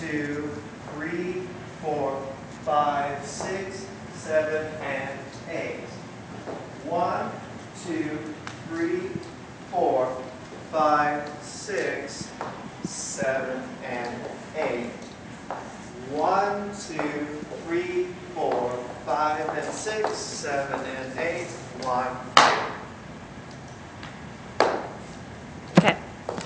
2, 3, 4, 5, 6, 7, and 8. 1, 2, 3, 4, 5, 6, 7, and 8. 1, 2, 3, 4, 5, and 6, 7, and 8. 1,